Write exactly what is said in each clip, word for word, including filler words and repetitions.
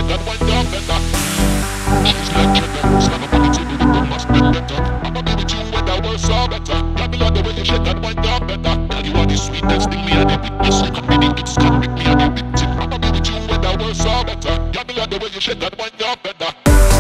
that wine down better. She's like cheddar, slam up on the table, the room must be better. I'ma be with you when the world's all better. Got me love the way you shake that wine down better. Girl, you are the sweetest thing me and the witness. You come with the hits, come with me and the victim. I'ma be with you when the world's all better. Got me love the way you shake that wine down better.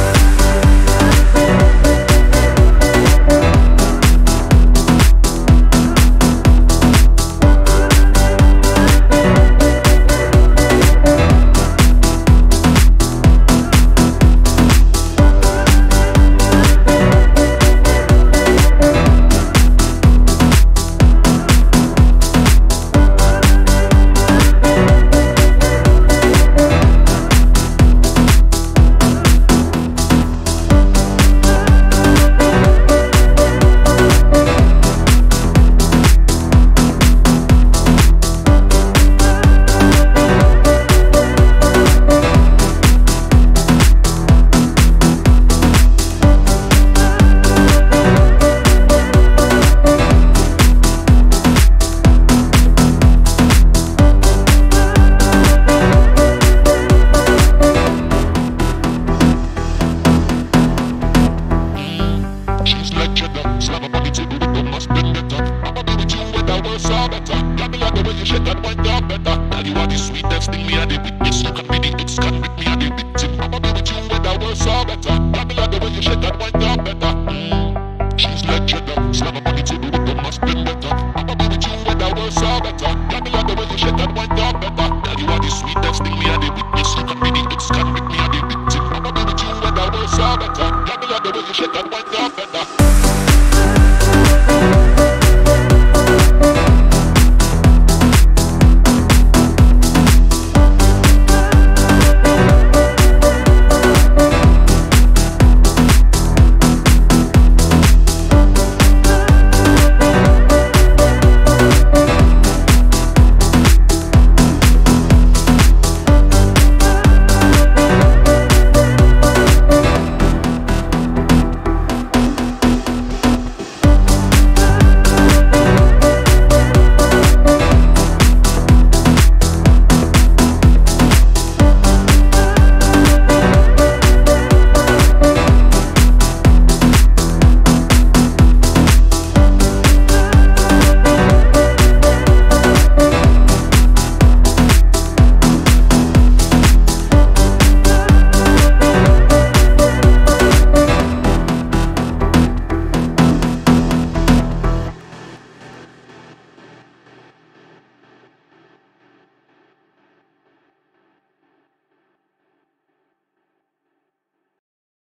Slam up on the table, the room must be better. I'ma be with you when the world's all better. Got me love the way you shake that wine down better. Girl, you are the sweetest thing me and the witness. You can be the hits, can with me and the victim. I'ma be with you when the world's all better. Got me love the way you shake that wine down better. Mm. She's like cheddar, slam up on the table, the room must be better. I'ma be with you when the world's all better. Got me love the way you shake that wine down better. Girl, you are the sweetest thing me and the witness. You can be the hits, can with me and the victim. I'ma be with you when the world's all better. Got me love the way you shake that wine down.